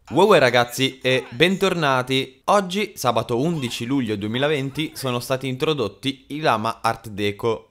Wow ragazzi e bentornati! Oggi, sabato 11 luglio 2020, sono stati introdotti i Lama Art Deco.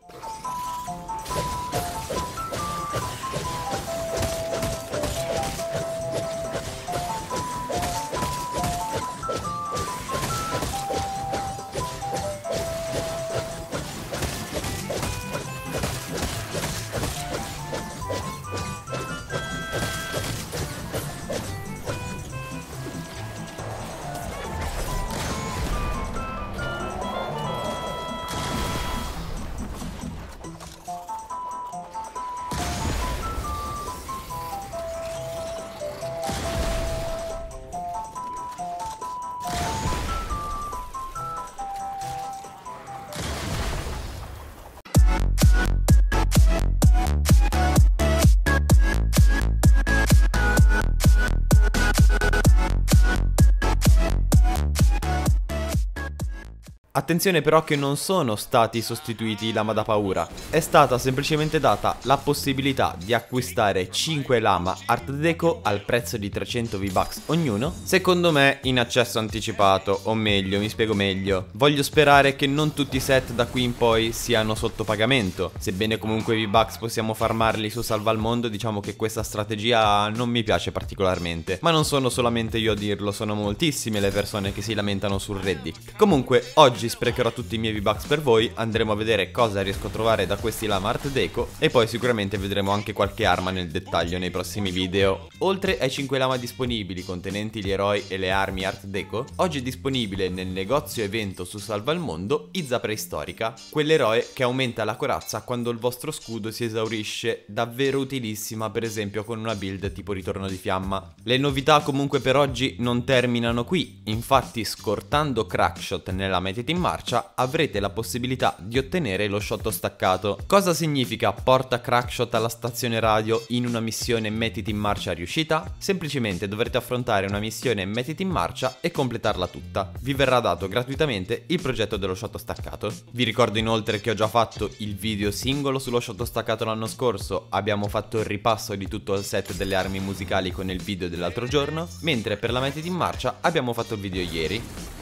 Attenzione però che non sono stati sostituiti i lama da paura, è stata semplicemente data la possibilità di acquistare 5 lama Art Deco al prezzo di 300 V-Bucks ognuno, secondo me in accesso anticipato, o meglio, mi spiego meglio, voglio sperare che non tutti i set da qui in poi siano sotto pagamento, sebbene comunque i V-Bucks possiamo farmarli su Salva al Mondo, diciamo che questa strategia non mi piace particolarmente, ma non sono solamente io a dirlo, sono moltissime le persone che si lamentano sul Reddit. Comunque, oggi sprecherò tutti i miei V-Bucks per voi, andremo a vedere cosa riesco a trovare da questi Lama Art Deco e poi sicuramente vedremo anche qualche arma nel dettaglio nei prossimi video. Oltre ai 5 lama disponibili contenenti gli eroi e le armi Art Deco, oggi è disponibile nel negozio evento su Salva al Mondo Izza Preistorica, quell'eroe che aumenta la corazza quando il vostro scudo si esaurisce, davvero utilissima per esempio con una build tipo ritorno di fiamma. Le novità comunque per oggi non terminano qui, infatti scortando Crackshot nella metete in marcia avrete la possibilità di ottenere lo shot staccato. Cosa significa porta Crackshot alla stazione radio in una missione mettiti in marcia riuscita? Semplicemente dovrete affrontare una missione mettiti in marcia e completarla tutta. Vi verrà dato gratuitamente il progetto dello shot staccato. Vi ricordo inoltre che ho già fatto il video singolo sullo shot staccato l'anno scorso, abbiamo fatto il ripasso di tutto il set delle armi musicali con il video dell'altro giorno, mentre per la mettiti in marcia abbiamo fatto il video ieri.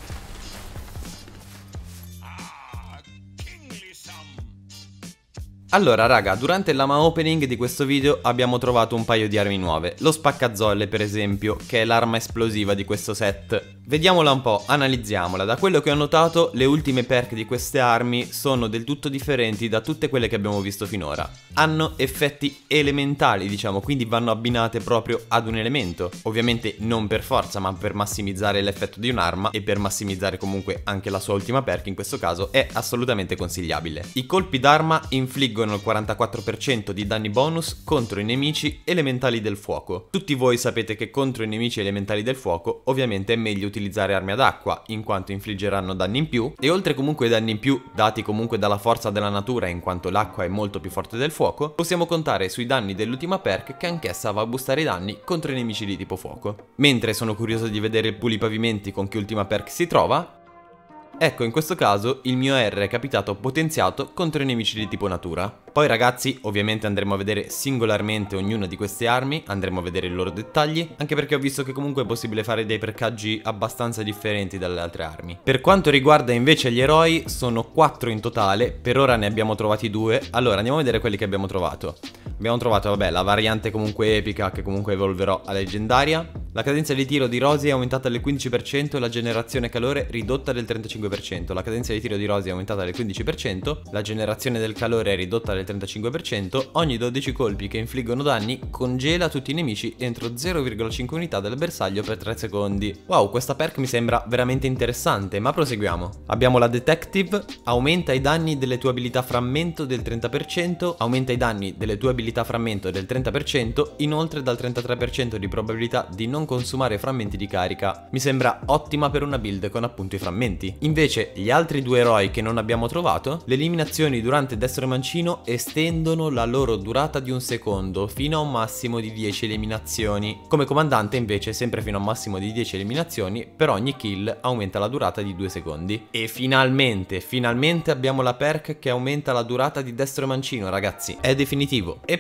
Allora raga, durante il lama opening di questo video abbiamo trovato un paio di armi nuove. Lo spaccazolle per esempio, che è l'arma esplosiva di questo set. Vediamola un po', analizziamola. Da quello che ho notato, le ultime perk di queste armi sono del tutto differenti da tutte quelle che abbiamo visto finora. Hanno effetti elementali, diciamo, quindi vanno abbinate proprio ad un elemento. Ovviamente non per forza, ma per massimizzare l'effetto di un'arma e per massimizzare comunque anche la sua ultima perk, in questo caso è assolutamente consigliabile. I colpi d'arma infliggono il 44% di danni bonus contro i nemici elementali del fuoco. Tutti voi sapete che contro i nemici elementali del fuoco ovviamente è meglio utilizzare armi ad acqua, in quanto infliggeranno danni in più, e oltre comunque ai danni in più dati comunque dalla forza della natura, in quanto l'acqua è molto più forte del fuoco, possiamo contare sui danni dell'ultima perk che anch'essa va a boostare i danni contro i nemici di tipo fuoco. Mentre sono curioso di vedere il pulipavimenti con che ultima perk si trova. Ecco, in questo caso il mio R è capitato potenziato contro i nemici di tipo natura. Poi ragazzi, ovviamente andremo a vedere singolarmente ognuna di queste armi, andremo a vedere i loro dettagli, anche perché ho visto che comunque è possibile fare dei percaggi abbastanza differenti dalle altre armi. Per quanto riguarda invece gli eroi, sono 4 in totale, per ora ne abbiamo trovati 2, allora andiamo a vedere quelli che abbiamo trovato. Abbiamo trovato, vabbè, la variante comunque epica che comunque evolverò a leggendaria. La cadenza di tiro di Rosy è aumentata del 15% e la generazione calore ridotta del 35%. La cadenza di tiro di Rosy è aumentata del 15%, la generazione del calore è ridotta del 35%. Ogni 12 colpi che infliggono danni congela tutti i nemici entro 0,5 unità del bersaglio per 3 secondi. Wow, questa perk mi sembra veramente interessante, ma proseguiamo. Abbiamo la Detective, aumenta i danni delle tue abilità frammento del 30%, aumenta i danni delle tue abilità frammento del 30%, inoltre dal 33% di probabilità di non consumare frammenti di carica. Mi sembra ottima per una build con appunto i frammenti. Invece gli altri due eroi che non abbiamo trovato, le eliminazioni durante destro e mancino estendono la loro durata di un secondo fino a un massimo di 10 eliminazioni. Come comandante invece sempre fino a un massimo di 10 eliminazioni, per ogni kill aumenta la durata di 2 secondi. E finalmente abbiamo la perk che aumenta la durata di destro e mancino ragazzi, è definitivo. E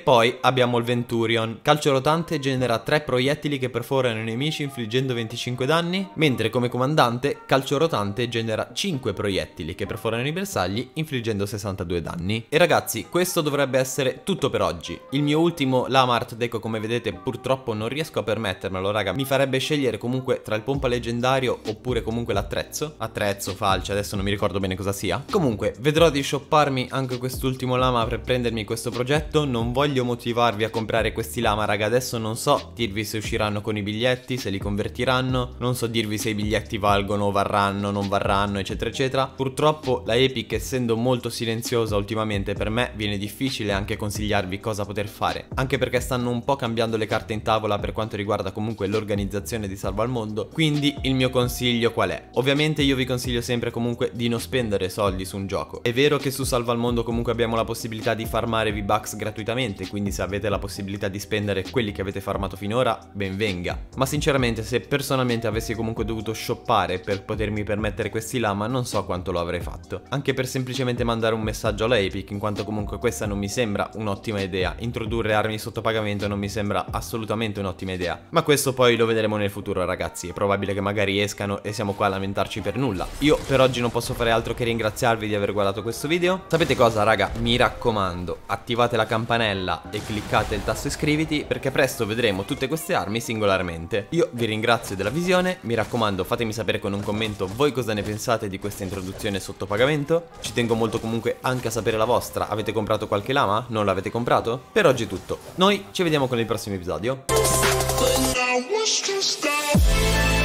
poi abbiamo il Venturion. Calcio rotante genera 3 proiettili che perforano i nemici infliggendo 25 danni, mentre come comandante calcio rotante genera 5 proiettili che perforano i bersagli infliggendo 62 danni. E ragazzi, questo dovrebbe essere tutto per oggi. Il mio ultimo Lama Art Deco, come vedete, purtroppo non riesco a permettermelo, raga. Mi farebbe scegliere comunque tra il pompa leggendario oppure comunque l'attrezzo. Attrezzo, falce, adesso non mi ricordo bene cosa sia. Comunque, vedrò di shopparmi anche quest'ultimo lama per prendermi questo progetto. Non voglio motivarvi a comprare questi lama, raga. Adesso non so dirvi se usciranno con i biglietti, se li convertiranno. Non so dirvi se i biglietti valgono, varranno, non varranno, eccetera, eccetera. Purtroppo la Epic, essendo molto silenziosa ultimamente, per me viene difficile anche consigliarvi cosa poter fare. Anche perché stanno un po' cambiando le carte in tavola per quanto riguarda comunque l'organizzazione di Salva al Mondo. Quindi il mio consiglio qual è? Ovviamente io vi consiglio sempre comunque di non spendere soldi su un gioco. È vero che su Salva al Mondo comunque abbiamo la possibilità di farmare V-Bucks gratuitamente, quindi se avete la possibilità di spendere quelli che avete farmato finora, ben venga. Ma sinceramente, se personalmente avessi comunque dovuto shoppare per potermi permettere questi lama, non so quanto lo avrei fatto. Anche per semplicemente mandare un messaggio alla Epic, in quanto comunque questa non mi sembra un'ottima idea. Introdurre armi sotto pagamento non mi sembra assolutamente un'ottima idea. Ma questo poi lo vedremo nel futuro, ragazzi. È probabile che magari escano e siamo qua a lamentarci per nulla. Io per oggi non posso fare altro che ringraziarvi di aver guardato questo video. Sapete cosa, raga? Mi raccomando, attivate la campanella e cliccate il tasto iscriviti, perché presto vedremo tutte queste armi singolarmente. Io vi ringrazio della visione. Mi raccomando, fatemi sapere con un commento voi cosa ne pensate di questa introduzione sotto pagamento. Ci tengo molto comunque anche a sapere la vostra. Avete comprato qualche lama? Non l'avete comprato? Per oggi è tutto. Noi ci vediamo con il prossimo episodio.